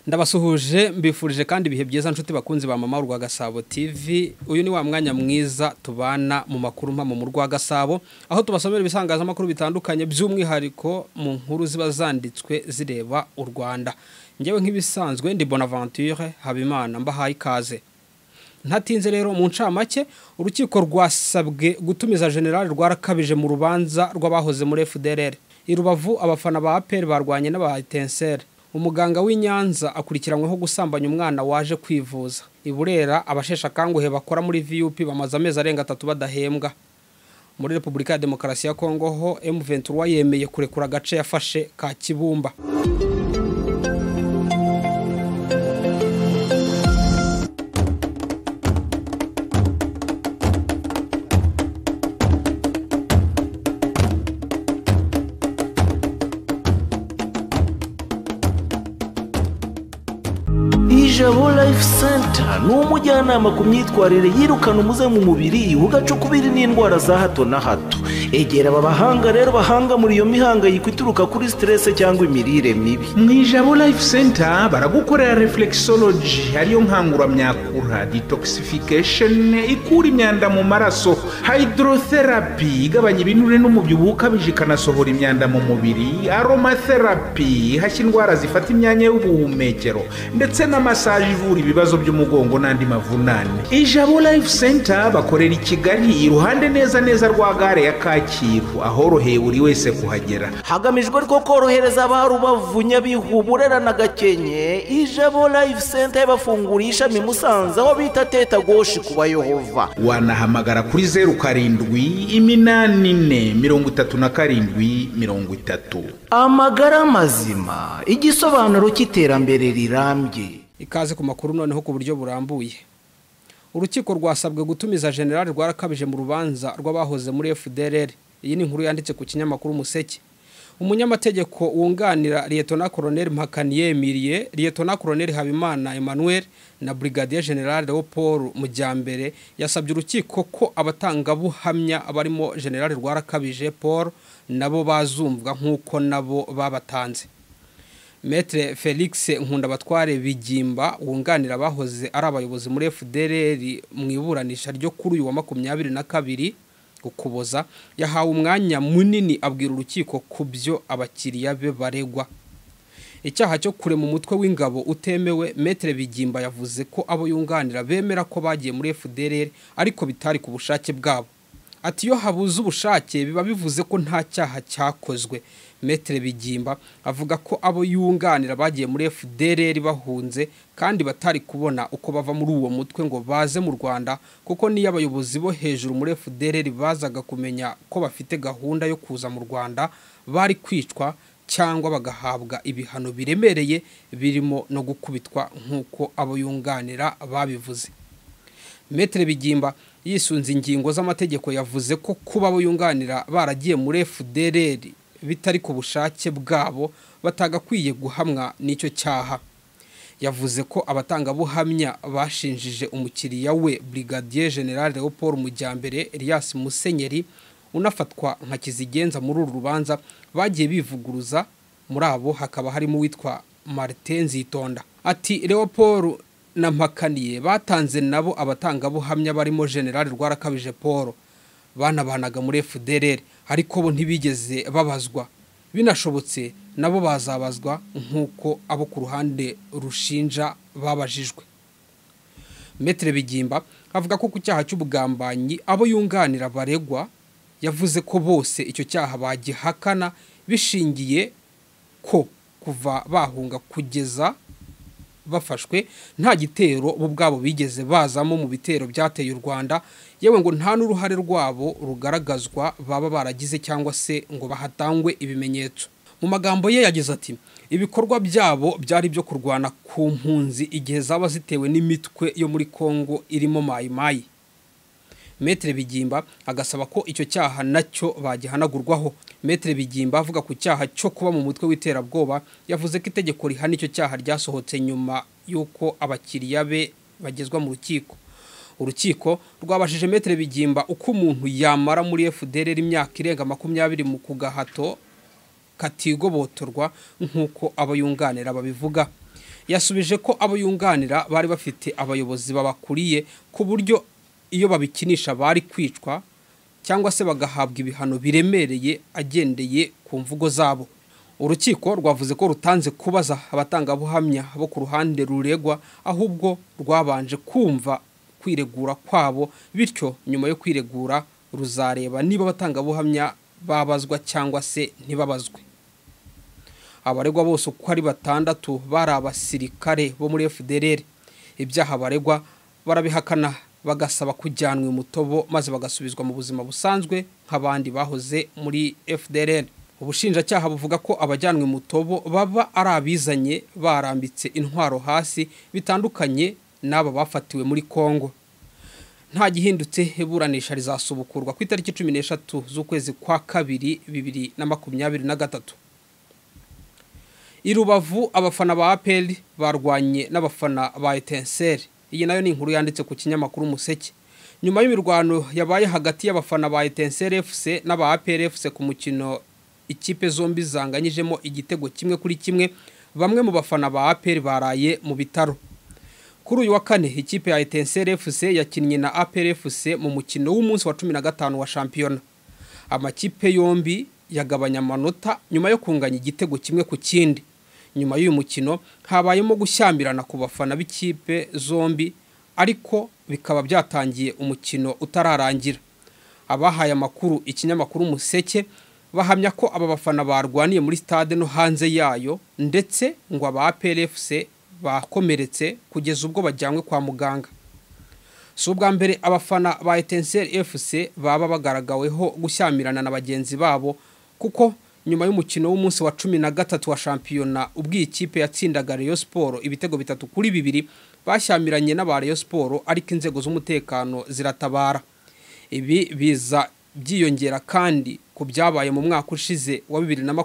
Ndabasuhuje mbifurije kandi bihe byiza nshuti bakunzi ba mama Rwagasabo TV. Uyu ni wa mwanya mwiza tubana mu makuru mpamo mu Rwagasabo, aho tubasomera ibisangaza makuru bitandukanye by'umwihariko mu nkuru ziba zanditswe zireba u Rwanda. Ngewe nk'ibisanzwe ndi Bonaventure Habimana mbahaye ikaze. Ntatinze rero mu ncamake, urukiko rwasabwe gutumiza General Rwarakabije mu rubanza rw'abahoze muri Fdlr. I Rubavu abafana ba APR barwanye n'aba Fdlr. Umuganga w'Inyanza akurikiranyweho gusambanya umwana waje kwivuza. I Burera abashesha kanguhe bakora muri VUP bamaze amezi arenga 3 badahembwa. Muri Republika ya Demokarasi ya Kongo ho M23 yemeye kurekura gace yafashe ka Kibumba. Rw'Abhoze Life Center ni umujyanama ku myitwarire yirukana umuze mu mubiri ugacukubiri n'indwara za hato na hato. Egera aba bahanga rero bahanga muri iyo mihangayiko ituruka kuri stress cyangwa imirire mibi. Mu Rw'Abhoze Life Center baragukorera reflexology, ariyo nkangura myakura, detoxification ikura imyanda mu maraso, hydrotherapy igabanya ibinure n'umubyibuho ukabije ikanasohora imyanda mu mubiri, aromatherapy hashya indwara zifata imyanya y'ubuhumekero, ndetse na massage ivura ibibazo by'umugongo n'andi mavunane. Rw'Abhoze Life Center bakorera i Kigali iruhande neza rwa gare ya Kacyiru, ahoroheye buri wese kuhagera. Hagamijwe rwo korohereza abarubavu Nyabihu, Burera na Gakenke, Rw'Abhoze Life Center yabafungurisha mi Musanze aho bita Teta Goshi kuba Yehova. Wanahamagara kuri 0784373030. Amagara mazima, igisobanuro cy'iterambere rirambye. Ikaze ku makuru noneho ku buryo burambuye. Urukiko rwasabwe gutumiza General Rwarakabije mu rubanza rw'abahoze muri Fdlr. Iyi ni inkuru yanditse ku kinyamakuru Museke. Umunyamategeko wunganira Lieutenant Colonel Mpakaniye Emilie, Lieutenant Colonel Habimana Emmanuel na Brigadier General Paul Mujyambere yasabye urukiko ko abatangabuhamya abarimo General Rwarakabije Paul nabo bazumvwa nkuko nabo babatanze. Maître Felix Nkundabatware Bigimba wunganira abahoze ari abayobozi muri Fdlr mu iburanisha ryo kuri uyu wa 22 Ukuboza yahawe umwanya munini abwira urukiko kubyo abakiriya be baregwa. Icyaha cyo kure mu mutwe w'ingabo utemewe, Maître Bigimba yavuze ko abo yunganira bemera ko bagiye muri Fdlr ariko bitari ku bushake bwabo. Ati yo habuze ubushake biba bivuze ko nta cyaha cyakozwe. Maître Bigimba avuga ko abo yunganira bagiye muri Fdlr bahunze kandi batari kubona uko bava muri uwo mutwe ngo baze mu Rwanda, kuko niyo abayobozi bo hejuru muri Fdlr bazaga kumenya ko bafite gahunda yo kuza mu Rwanda bari kwicwa cyangwa bagahabwa ibihano biremereye birimo no gukubitwa nkuko abo yunganira babivuze. Maître Bigimba yisunze ingingo z'amategeko yavuze ko kuba abo yunganira baragiye muri Fdlr bitari ku bushake bwabo batagakwiye guhamwa n'icyo cyaha. Yavuze ko abatangabuhamya bashinjije umukiriya we Brigadier General Paul Mujyambere Elias Musenyeri unafatwa nka kizigenza muri uru rubanza bagiye bivuguruza. Muri abo hakaba harimo witwa Martin Zitonda. Ati Leopold na Mpakaniye batanze nabo abatangabuhamya barimo General Rwarakabije Paul banabanaga muri Fdlr ariko bo ntibigeze babazwa. Binashobotse nabo bazabazwa nkuko abo ku ruhande rushinja babajijwe. Maître Bigimba avuga ko ku cyaha cy'ubugambanyi abo yunganira baregwa, yavuze ko bose icyo cyaha bagihakana bishingiye ko kuva bahunga kugeza bafashwe nta gitero bo bwabo bigeze bazamo mu bitero byateye u Rwanda, yewe ngo nta n'uruhare rwabo rugaragazwa baba baragize cyangwa se ngo bahatangwe ibimenyetso. Mu magambo ye yagize ati ibikorwa byabo byari byo kurwana ku mpunzi igihe zaba zitewe n'imitwe yo muri Kongo irimo mayimayi. Maître Bigimba agasaba ko icyo cyaha nacyo bagihanagurwaho. Maître Bigimba avuga ku cyaha cyo kuba mu mutwe w'iterabwoba yavuze ko itegeko rihana icyo cyaha ryasohotse nyuma yuko abakiriya be bagezwa mu rukiko. Urukiko rwabashije Maître Bigimba uko umuntu yamara muri Fdlr imyaka irenga 20 mu kugahato katigobotorwa nkuko abayunganira babivuga. yasubije ko abo yunganira bari bafite abayobozi babakuriye ku buryo iyo babikinisha bari kwicwa cyangwa se bagahabwa ibihano biremereye agendeye ku mvugo zabo. Urukiko rwavuze ko rutanze kubaza abatangabuhamya bo ku ruhande ruregwa, ahubwo rwabanje kumva kwiregura kwabo, bityo nyuma yo kwiregura ruzareba niba abatangabuhamya babazwa cyangwa se ntibabazwe. Abaregwa bose uko ari 6 bari abasirikare bo muri Fdlr. Ibyaha baregwa barabihakana bagasaba kujyanwa mutobo maze bagasubizwa mu buzima busanzwe nk'abandi bahoze muri Fdlr. Ubushinjacyaha buvuga ko abajyanwe mutobo baba ari abizanye barambitse intwaro hasi, bitandukanye n'aba bafatiwe muri Kongo. Nta gihindutse iburanisha rizasubukurwa ku itariki 13 z'ukwezi kwa 2 2023. I Rubavu abafana ba APR barwanye n'abafana ba Fdlr. Iyi nayo ni inkuru yanditse ku kinyamakuru Umuseke. Nyuma y'imirwano yabaye hagati y'abafana ba Fdlr FC n'aba APR FC ku mukino ikipe zombi zanganyijemo igitego kimwe kuri kimwe, bamwe mu bafana ba APR baraye mu bitaro. Kuri uyu wa kane ikipe ya Fdlr FC yakinnye na APR FC mu mukino w'umunsi wa 15 wa shampiyona. Amakipe yombi yagabanya amanota nyuma yo kunganya igitego kimwe ku kindi. Nyuma y'uyu mukino habayemo gushyamirana ku bafana b'ikipe zombi, ariko bikaba byatangiye umukino utararangira. Abahaye amakuru ikinyamakuru Umuseke bahamya ko aba bafana barwaniye muri stade no hanze yayo, ndetse ngo aba APR FC bakomeretse kugeza ubwo bajyanywe kwa muganga. Si ubwa mbere abafana ba Fdlr FC baba bagaragaweho gushyamirana na bagenzi babo, kuko nyuma y'umukino w'umunsi wa 13 wa shampiyona ubwo ikipe yatsindaga Rayon Sport ibitego 3-2 bashyamiranye n'aba Rayon Sport, ariko inzego z'umutekano ziratabara. Ibi biza byiyongera kandi ku byabaye mu mwaka ushize wa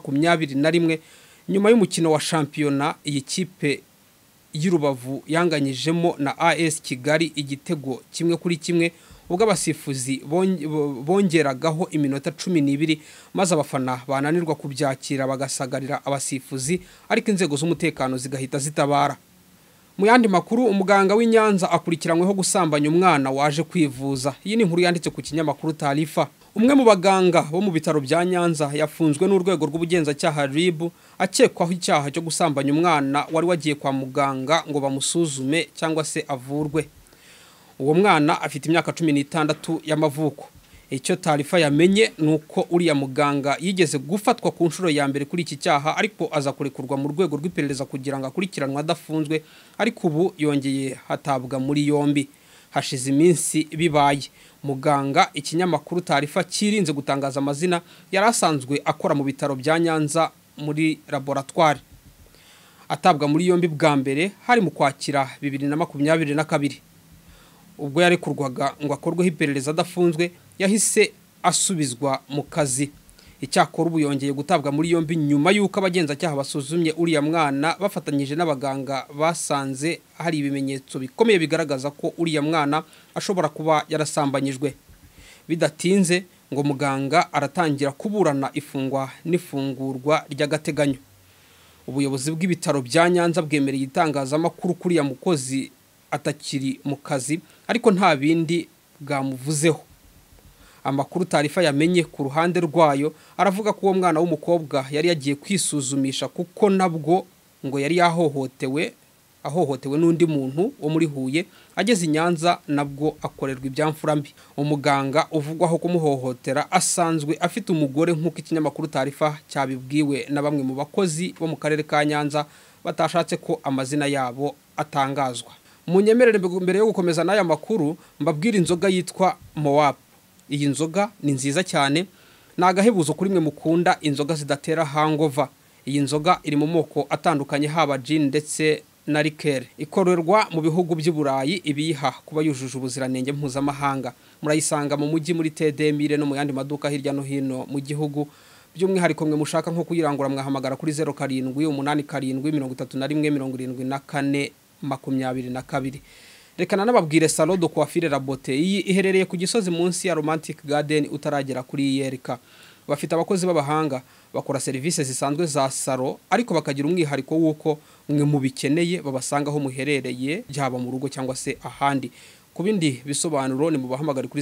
2021 nyuma y'umukino wa shampiyona iyi kipe y'Urubavu yanganyijemo na AS Kigali igitego kimwe kuri kimwe, ubwo abasifuzi bongeragaho iminota 12 maze abafana bananirwa kubyakira bagasagarira abasifuzi, ariko inzego z'umutekano zigahita zitabara. Mu yandi makuru, umuganga w'Inyanza akurikiranyweho gusambanya umwana waje kwivuza. Iyi ni inkuru yanditse ku kinyamakuru Tarifa. Umwe mu baganga bo mu bitaro bya Nyanza yafunzwe n'urwego rw'ubugenzacyaha RIB akekwaho icyaha cyo gusambanya umwana wari wagiye kwa muganga ngo bamusuzume cyangwa se avurwe. Uwo mwana afite imyaka 16 y'amavuko. Icyo Tarifa yamenye nuko uriya muganga yigeze gufatwa ku nshuro ya mbere kuri iki cyaha, ariko aza kurekurwa mu rwego rw'iperereza kugira ngo akurikiranwe adafunzwe, ariko ubu yongeye hatabwa muri yombi. Hashize iminsi bibaye. Muganga ikinyamakuru Tarifa kirinze gutangaza amazina yarasanzwe akora mu bitaro bya Nyanza muri laboratoire. Atabwa muri yombi bwa mbere hari mu Kwakira 2022. Ubwo yarekurwaga ngo akorweho iperereza adafunzwe, yahise asubizwa mu kazi. Icyakora ubu yongeye gutabwa muri yombi nyuma y'uko abagenzacyaha basuzumye uriya mwana bafatanyije n'abaganga basanze hari ibimenyetso bikomeye bigaragaza ko uriya mwana ashobora kuba yarasambanyijwe. Bidatinze ngo muganga aratangira kuburana ifungwa n'ifungurwa ry'agateganyo. Ubuyobozi bw'ibitaro bya Nyanza bwemereye itangazamakuru kuri ya mukozi atakiri mu kazi, ariko nta bindi bwamuvuzeho. Amakuru Tarifa yamenye ku ruhande rwayo aravuga ko uwo mwana w'umukobwa yari yagiye kwisuzumisha, kuko nabwo ngo yari ahohotewe n'undi muntu wo muri Huye. Ageze i Nyanza nabwo akorerwa ibyamfurambi. Umuganga uvugwaho kumuhohotera asanzwe afite umugore, nk'uko ikinyamakuru Tarifa cyabibwiwe na bamwe mu bakozi bo mu karere ka Nyanza batashatse ko amazina yabo atangazwa. Munyemerere mbere yo gukomeza n'aya makuru mbabwira inzoga yitwa Moab. Iyi nzoga ni nziza cyane, nagahebuzo kuri mwe mukunda inzoga zidatera hangover. Iyi nzoga iri mu moko atandukanye, haba gin ndetse na liqueur. Ikorerwa mu bihugu by'i Burayi, ibiha kuba yujuje ubuziranenge mpuzamahanga. Murayisanga mu mujyi muri Tedemire no mu yandi maduka hirya no hino mu gihugu. By'umwihariko mwe mushaka nko kuyirangura mwahamagara kuri 0787317422. Rekana nababwire salon de coiffure la beauté. Iyi iherereye ku Gisozi munsi ya Romantic Garden utaragera kuri Yerika. Bafite abakozi b'abahanga bakora serivisi zisanzwe za saro ariko bakagira umwihariko w'uko mwe mu bikeneye babasanga aho muherereye byaba mu rugo cyangwa se ahandi. Ku bindi bisobanuro ni mu bahamagara kuri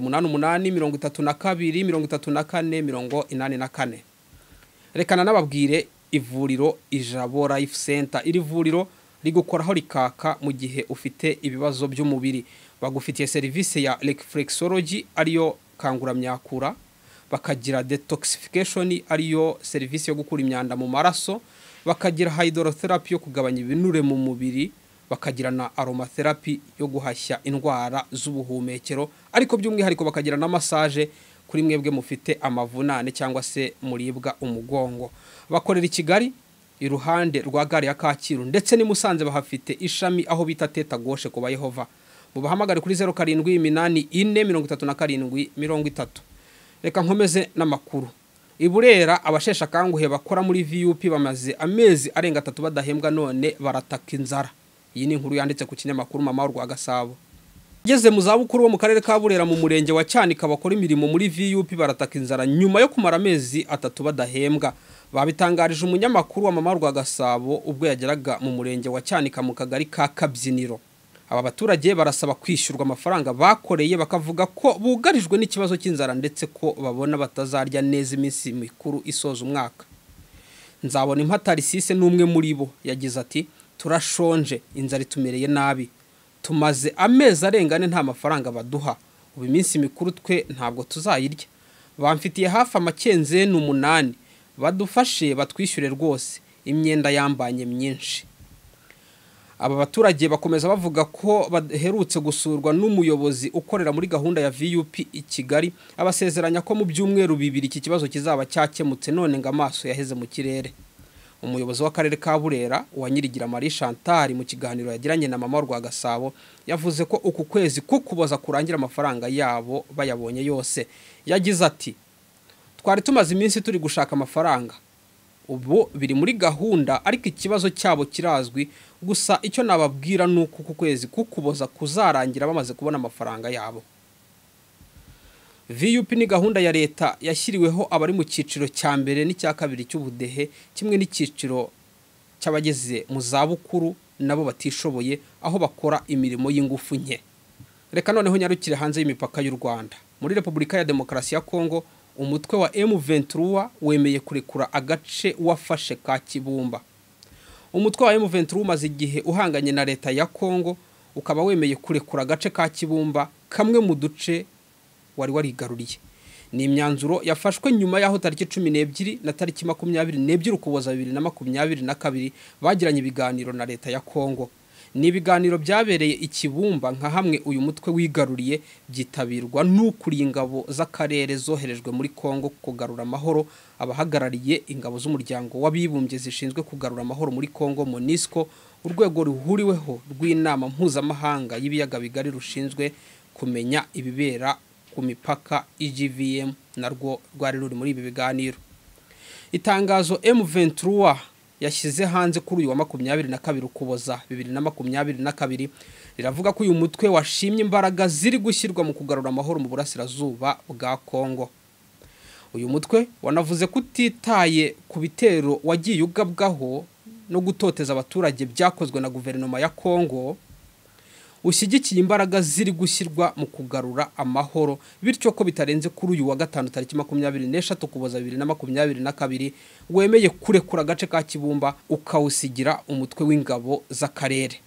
0788323484. Rekana nababwire ivuriro Ijabo Life Center. Iri vuriro rigukoraho rikaka mu gihe ufite ibibazo by'umubiri. Bagufitiye serivisi ya reflexology ariyo kanguramyakura, bakagira detoxification ariyo serivisi yo gukura imyanda mu maraso, bakagira hydrotherapy yo kugabanya ibinure mu mubiri, bakagira na aromatherapy yo guhashya indwara z'ubuhumekero, ariko by'umwihariko bakagira na massage kuri mwebwe mufite amavunane cyangwa se muribwa umugongo. Bakorera i Kigali iruhande rwa gare ya Kacyiru ndetse ni Musanze bahafite ishami aho bita Teta Gauche ku Bayehova. Mu bahamagara kuri 0784477030. Reka nkomeze n'amakuru. Iburera abashesha kanguhe bakora muri VUP bamaze amezi arenga 3 badahembwa none barataka inzara. Iyi ni inkuru yanditse ku kinyamakuru Mama Rwagasabo. Geze mu zabukuru wo mu karere ka Burera mu murenge wa Cyanika bakora imirimo muri VUP barataka inzara nyuma yo kumara amezi 3 badahembwa. Babitangarije umunyamakuru wa Mama Rwagasabo ubwo yageraga mu murenge wa Cyanika mu kagari ka Kabyiniro. Aba baturage barasaba kwishyurwa amafaranga bakoreye, bakavuga ko bugarijwe n'ikibazo cy'inzara ndetse ko babona batazarya neza iminsi mikuru isoza umwaka. Nzabona Impatarisise n'umwe muri bo yagize ati turashonje, inzara itumereye nabi, tumaze amezi arengane nta mafaranga baduha, ubu iminsi mikuru twe ntabwo tuzayirya, bamfitiye hafi amakenze n'8, badufashe batwishyure rwose, imyenda yambanye myinshi. Aba baturage bakomeza bavuga ko baherutse gusurwa n'umuyobozi ukorera muri gahunda ya VUP i Kigali, abasezeranya ko mu byumweru 2 iki kibazo kizaba cyakemutse, none ngo amaso yaheze mu kirere. Umuyobozi w'akarere ka Burera wa Nyirigira Marie Chantal mu kiganiro yagiranye na Mama Rwagasabo yavuze ko uku kwezi kukuboza kurangira amafaranga yabo bayabonye yose. Yagize ati twari tumaze iminsi turi gushaka amafaranga, ubu biri muri gahunda ariko ikibazo cyabo kirazwi, gusa icyo nababwira nuko ku kwezi kukuboza kuzarangira bamaze kubona amafaranga yabo. VUP ni gahunda ya leta yashyiriweho abari mu cyiciro cya mbere n'icya kabiri cy'ubudehe, kimwe n'icyiciro cy'abageze mu zabukuru nabo batishoboye, aho bakora imirimo y'ingufu nke. Reka noneho nyarukire hanze y'imipaka y'u Rwanda. Muri Repubulika ya Demokarasi ya Kongo, umutwe wa M23 wemeye kurekura agace wafashe ka Kibumba. Umutwe wa M23 umaze igihe uhanganye na leta ya Kongo, ukaba wemeye kurekura agace ka Kibumba, kamwe mu duce wari warigaruriye. Ni imyanzuro yafashwe nyuma yaho tariki 12 na tariki 22 Ukuboza 2022 bagiranye ibiganiro na leta ya Kongo. Ni ibiganiro byabereye Ikibumba nka hamwe uyu mutwe wigaruriye, byitabirwa n'ukuri ingabo z'akarere zoherejwe muri Kongo kugarura amahoro, abahagarariye ingabo z'umuryango w'abibumbye zishinzwe kugarura amahoro muri Kongo MONUSCO, urwego ruhuriweho rw'inama mpuzamahanga y'ibiyaga bigari rushinzwe kumenya ibibera ku mipaka IGVM narwo rwari ruri muri ibi biganiro. Itangazo M23 yashyize hanze kuri uyu wa 22 Ukuboza 2022 riravuga ko uyu mutwe washimye imbaraga ziri gushyirwa mu kugarura amahoro mu burasirazuba bwa Kongo. Uyu mutwe wanavuze kutitaye ku bitero wagiye ugabwaho no gutoteza abaturage byakozwe na guverinoma ya Kongo, ushyigikiye imbaraga ziri gushyirwa mu kugarura amahoro, bityo ko bitarenze kuri uyu wa 5 tariki 24 Ukuboza 2022 wemeye kurekura agace ka Kibumba ukawusigira umutwe w'ingabo z'akarere.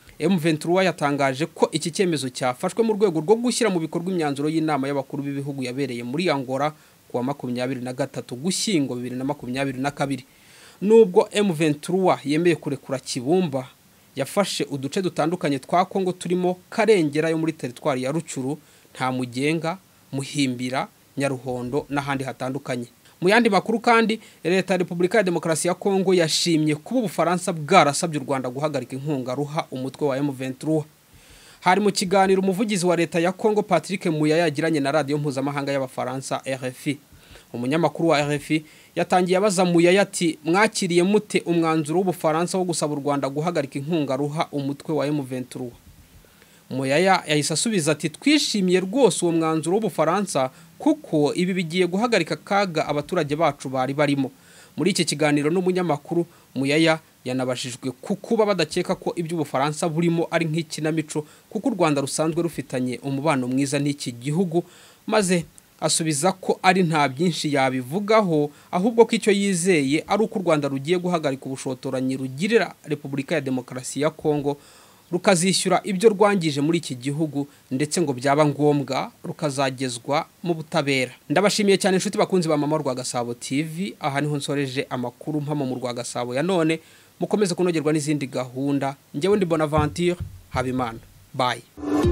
M23 yatangaje ko iki cyemezo cyafashwe mu rwego rwo gushyira mu bikorwa imyanzuro y'inama y'abakuru b'ibihugu yabereye muri Angola ku wa 23 Gushyingo 2022. Nubwo M23 yemeye kurekura Kibumba, yafashe uduce dutandukanye twa Kongo turimo Karengera yo muri teritwari ya Rucuru, nta Mugenga, Muhimbira, Nyaruhondo n'ahandi hatandukanye. Mu yandi makuru kandi, leta ya Repubulika ya Demokarasi ya Kongo yashimye kuba Ubufaransa bwarasabye u Rwanda guhagarika inkunga ruha umutwe wa M23. Hari mu kiganiro umuvugizi wa leta ya Kongo Patrick Muyaya yagiranye na radio mpuzamahanga y'Abafaransa RFI. Umunyamakuru wa RFI yatangiye abaza Muyaya ati mwakiriye mute umwanzuro w'Ubufaransa wo gusaba u Rwanda guhagarika inkunga ruha umutwe wa M23. Muyaya yahise asubiza ati twishimiye rwose uwo mwanzuro w'Ubufaransa kuko ibi bigiye guhagarika kaga abaturage bacu bari barimo. Muri iki kiganiro n'umunyamakuru Muyaya yanabashijwe kukuba badakeka ko iby'Ubufaransa burimo ari nk'ikinamico kuko u Rwanda rusanzwe rufitanye umubano mwiza n'iki gihugu, maze asubiza ko ari nta byinshi yabivugaho, ahubwo ko icyo yizeye ari uko u Rwanda rugiye guhagarika ubushotoranyi rugirira Repubulika ya Demokarasi ya Kongo, rukazishyura ibyo rwangije muri iki gihugu, ndetse ngo byaba ngombwa rukazagezwa mu butabera. Ndabashimiye cyane inshuti bakunzi ba Mama Rwagasabo TV, aha niho nsoreje amakuru mpamo mu Rwagasabo ya none. Mukomeze kunogerwa n'izindi gahunda. Njyewe ndi Bonaventure Habimana. Bye.